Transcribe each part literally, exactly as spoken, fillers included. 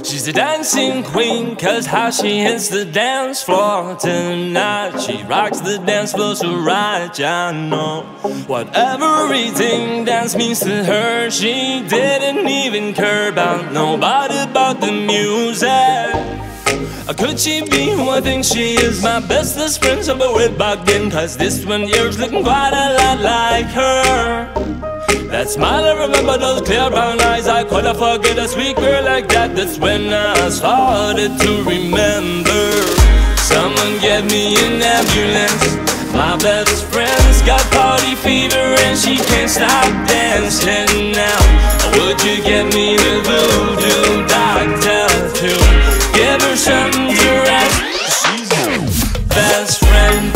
She's a dancing queen, cause how she hits the dance floor tonight. She rocks the dance floor so right, I know. Whatever eating dance means to her, she didn't even care about nobody but the music. Could she be who I think she is? My bestest friend, so but with back then, cause this one year's looking quite a lot like her. That smile, I remember those clear brown eyes. I couldn't forget a sweet girl like that. That's when I started to remember. Someone get me an ambulance. My best friend's got party fever and she can't stop dancing now. Would you get me the voodoo doctor to give her something to rest? She's my best friend.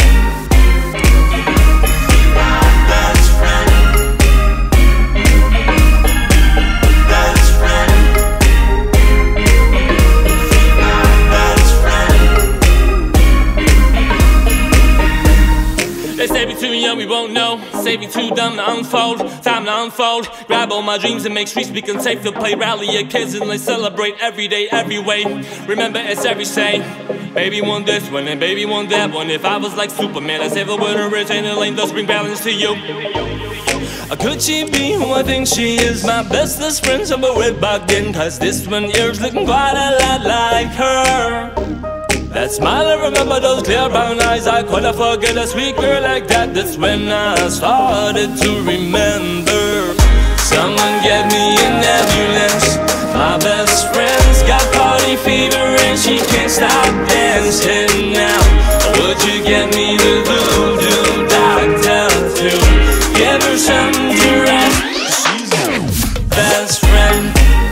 They say we too young, we won't know. Say we too dumb to unfold. Time to unfold. Grab all my dreams and make streets become safe to play. Rally your kids and let's celebrate every day, every way. Remember, it's every say. Baby want this one and baby want that one. If I was like Superman, I'd save the winter rich and the lane, thus bring balance to you. Could she be who I think she is? My bestest friend, so but with back then, cause this one year's looking quite a lot like her. That smile, I remember those clear brown eyes. I couldn't forget a sweet girl like that. That's when I started to remember. Someone get me an ambulance. My best friend's got party fever and she can't stop dancing now. Would you get me the voodoo doctor to give her something to rest? She's my best friend.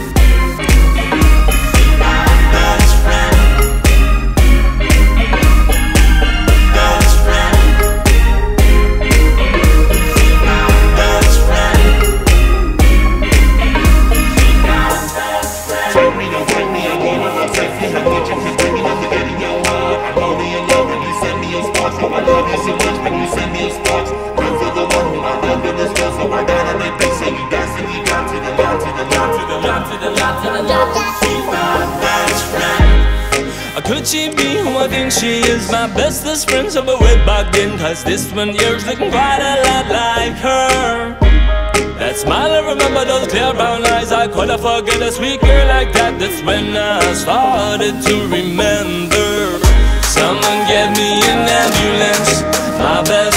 Could she be who I think she is? My bestest friend, so but with back then, cause this one year's looking quite a lot like her. That smile, I remember those clear brown eyes. I couldn't forget a sweet girl like that. That's when I started to remember. Someone get me an ambulance. My best